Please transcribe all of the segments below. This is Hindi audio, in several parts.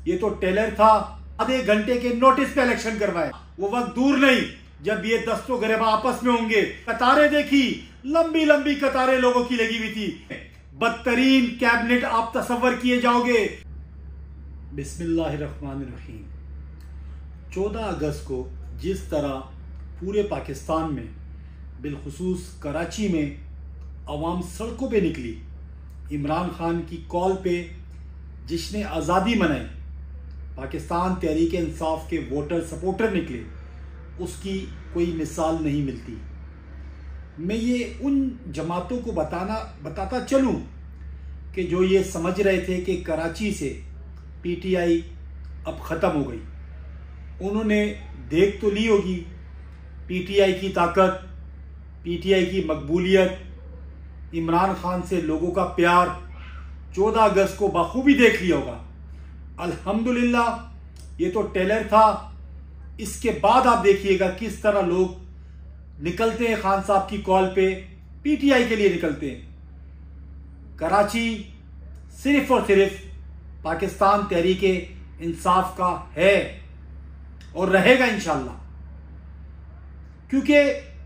ये तो टेलर था, आधे घंटे के नोटिस पे इलेक्शन करवाए। वो वक्त दूर नहीं जब ये दस्तों गिरबा आपस में होंगे। कतारें देखी, लंबी लंबी कतारें लोगों की लगी हुई थी। बदतरीन कैबिनेट आप तसव्वुर किए जाओगे। बिस्मिल्लाहिर्रहमानिर्रहीम। 14 अगस्त को जिस तरह पूरे पाकिस्तान में बिलखुसूस कराची में अवाम सड़कों पे निकली, इमरान खान की कॉल पे जिसने आज़ादी मनाई, पाकिस्तान तहरीक इंसाफ के वोटर सपोर्टर निकले, उसकी कोई मिसाल नहीं मिलती। मैं ये उन जमातों को बताता चलूँ कि जो ये समझ रहे थे कि कराची से पीटीआई अब ख़त्म हो गई। उन्होंने देख तो ली होगी पीटीआई की ताकत, पीटीआई की मकबूलियत, इमरान खान से लोगों का प्यार 14 अगस्त को बखूबी देख लिया होगा। अल्हम्दुलिल्लाह ये तो टेलर था। इसके बाद आप देखिएगा किस तरह लोग निकलते हैं खान साहब की कॉल पे, पीटीआई के लिए निकलते हैं। कराची सिर्फ और सिर्फ पाकिस्तान तहरीक इंसाफ का है और रहेगा इंशाअल्लाह, क्योंकि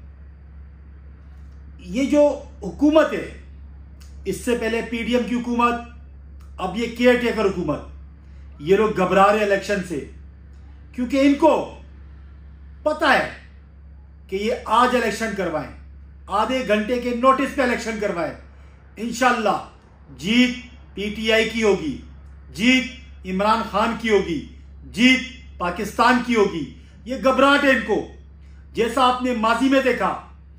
ये जो हुकूमत है, इससे पहले पीडीएम की हुकूमत, अब ये केयर टेकर हुकूमत, ये लोग घबरा रहे इलेक्शन से, क्योंकि इनको पता है कि ये आज इलेक्शन करवाएं, आधे घंटे के नोटिस पे इलेक्शन करवाएं, इंशाअल्लाह जीत पीटीआई की होगी, जीत इमरान खान की होगी, जीत पाकिस्तान की होगी। ये घबराहट है इनको। जैसा आपने माजी में देखा,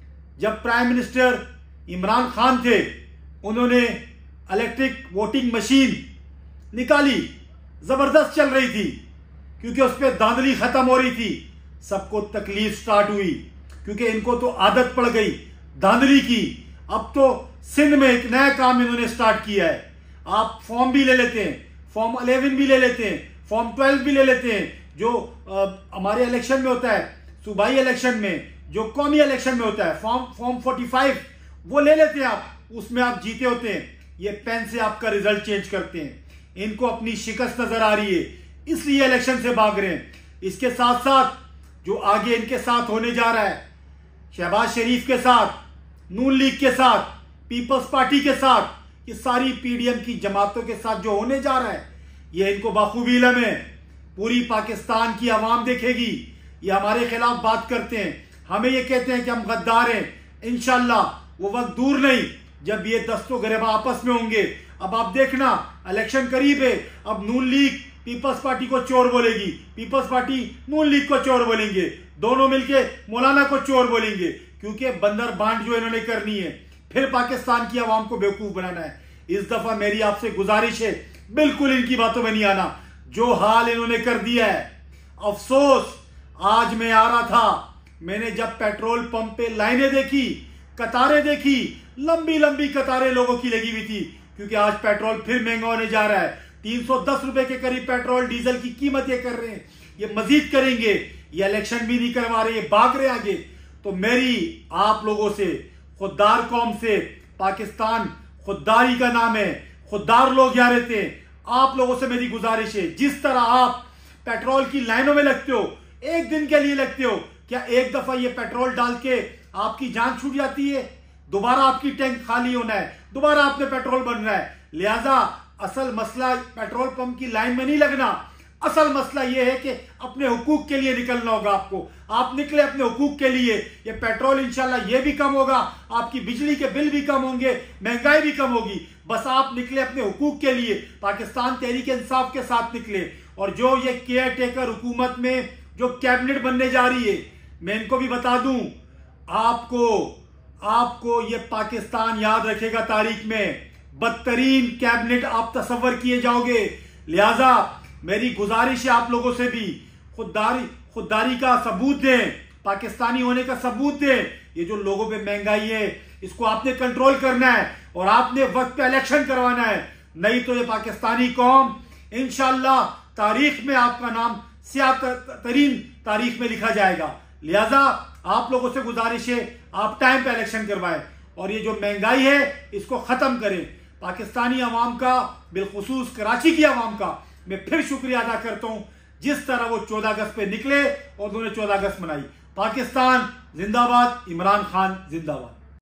जब प्राइम मिनिस्टर इमरान खान थे, उन्होंने इलेक्ट्रिक वोटिंग मशीन निकाली, जबरदस्त चल रही थी, क्योंकि उस पर धांधली खत्म हो रही थी। सबको तकलीफ स्टार्ट हुई, क्योंकि इनको तो आदत पड़ गई धांधली की। अब तो सिंध में एक नया काम इन्होंने स्टार्ट किया है। आप फॉर्म भी ले लेते हैं, फॉर्म 11 भी ले लेते हैं, फॉर्म 12 भी ले लेते हैं, जो हमारे इलेक्शन में होता है, सूबाई इलेक्शन में, जो कौमी इलेक्शन में होता है, फॉर्म 45 वो ले लेते हैं आप, उसमें आप जीते होते हैं। ये पेन से आपका रिजल्ट चेंज करते हैं। इनको अपनी शिकस्त नजर आ रही है, इसलिए इलेक्शन से भाग रहे हैं। इसके साथ साथ जो आगे इनके साथ होने जा रहा है, शहबाज शरीफ के साथ, नून लीग के साथ, पीपल्स पार्टी के साथ, ये सारी पीडीएम की जमातों के साथ जो होने जा रहा है, ये इनको बाखूबी इल्म है। पूरी पाकिस्तान की आवाम देखेगी। ये हमारे खिलाफ बात करते हैं, हमें ये कहते हैं कि हम गद्दार हैं। इंशाअल्लाह वो वक्त दूर नहीं जब ये दस्तों गिरबा आपस में होंगे। अब आप देखना, इलेक्शन करीब है। अब नून लीग पीपल्स पार्टी को चोर बोलेगी, पीपल्स पार्टी नून लीग को चोर बोलेंगे, दोनों मिलके मौलाना को चोर बोलेंगे, क्योंकि बंदर बांट जो इन्होंने करनी है, फिर पाकिस्तान की आवाम को बेवकूफ बनाना है। इस दफा मेरी आपसे गुजारिश है, बिल्कुल इनकी बातों में नहीं आना। जो हाल इन्होंने कर दिया है, अफसोस। आज मैं आ रहा था, मैंने जब पेट्रोल पंप पे लाइनें देखी, कतारें देखी, लंबी लंबी कतारें लोगों की लगी हुई थी, क्योंकि आज पेट्रोल फिर महंगा होने जा रहा है। 310 रुपए के करीब पेट्रोल डीजल की कीमत ये कर रहे हैं, ये मजीद करेंगे। ये इलेक्शन भी नहीं करवा रहे, ये भाग रहे आगे। तो मेरी आप लोगों से, खुददार कौम से, पाकिस्तान खुददारी का नाम है, खुददार लोग यहाँ रहते हैं, आप लोगों से मेरी गुजारिश है, जिस तरह आप पेट्रोल की लाइनों में लगते हो, एक दिन के लिए लगते हो, क्या एक दफा ये पेट्रोल डाल के आपकी जान छूट जाती है? दोबारा आपकी टैंक खाली होना है, दोबारा आपने पेट्रोल बनना है। लिहाजा असल मसला पेट्रोल पंप की लाइन में नहीं लगना, असल मसला यह है कि अपने हुकूक के लिए निकलना होगा आपको। आप निकले अपने हुकूक के लिए, ये पेट्रोल इंशाल्लाह ये भी कम होगा, आपकी बिजली के बिल भी कम होंगे, महंगाई भी कम होगी। बस आप निकले अपने हुकूक के लिए, पाकिस्तान तहरीक इंसाफ के साथ निकले। और जो ये केयर टेकर हुकूमत में जो कैबिनेट बनने जा रही है, मैं इनको भी बता दूं, आपको ये पाकिस्तान याद रखेगा तारीख में। बदतरीन कैबिनेट आप तसव्वुर किए जाओगे। लिहाजा मेरी गुजारिश है आप लोगों से भी, खुददारी का सबूत दें, पाकिस्तानी होने का सबूत दें। ये जो लोगों पे महंगाई है, इसको आपने कंट्रोल करना है और आपने वक्त पे इलेक्शन करवाना है, नहीं तो ये पाकिस्तानी कौम इंशाअल्लाह तारीख में आपका नाम सियाह तरीन तारीख में लिखा जाएगा। लिहाजा आप लोगों से गुजारिश है, आप टाइम पे इलेक्शन करवाएं और ये जो महंगाई है इसको खत्म करें। पाकिस्तानी अवाम का, बिलखुसूस कराची की अवाम का मैं फिर शुक्रिया अदा करता हूं जिस तरह वो 14 अगस्त पे निकले और उन्होंने 14 अगस्त मनाई। पाकिस्तान जिंदाबाद, इमरान खान जिंदाबाद।